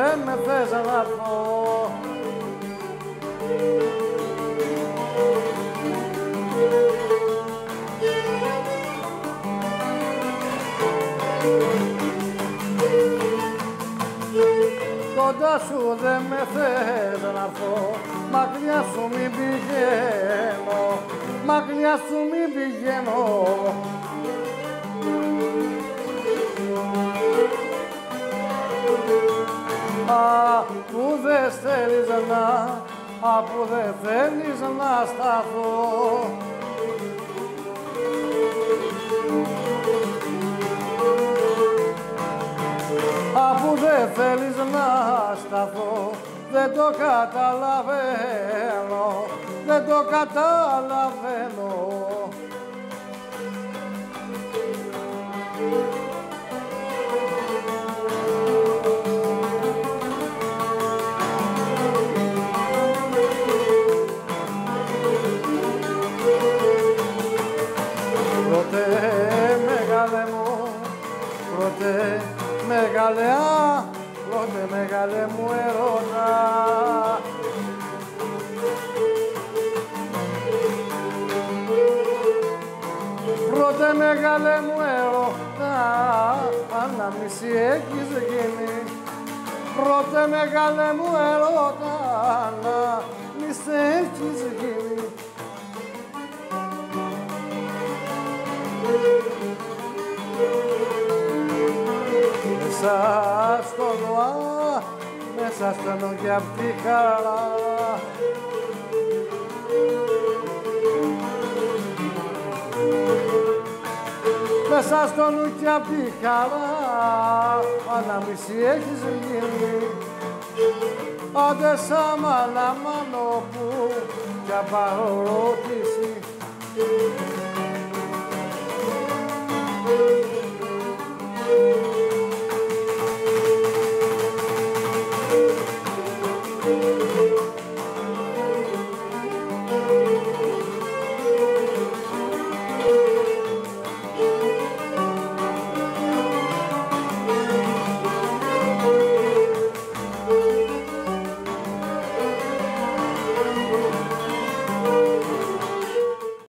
δεν με θες να έρθω. Κοντά σου δεν με θες να έρθω, μακριά σου μην πηγαίνω, μακριά σου μην πηγαίνω. Που δεν θέλεις που δεν θέλεις να σταθώ. Που δεν θέλεις να σταθώ, δεν το καταλαβαίνω, δεν το καταλαβαίνω. Πρώτε μεγάλε μου, πρώτε μεγάλε, πρώτε μεγάλε μου ερώτα. Πρώτε μεγάλε μου ερώτα, ανάμιση έχεις γίνει. Πρώτε μεγάλε μου ερώτα, ανάμιση έχεις γίνει. Μέσα στο νουά, μέσα στο νου και απ' τη χαρά. Μέσα στο νου και απ' τη χαρά, ανάμιση έχεις γίνει. Άντε σαν μάνα μάνο που κι απαρώτηση.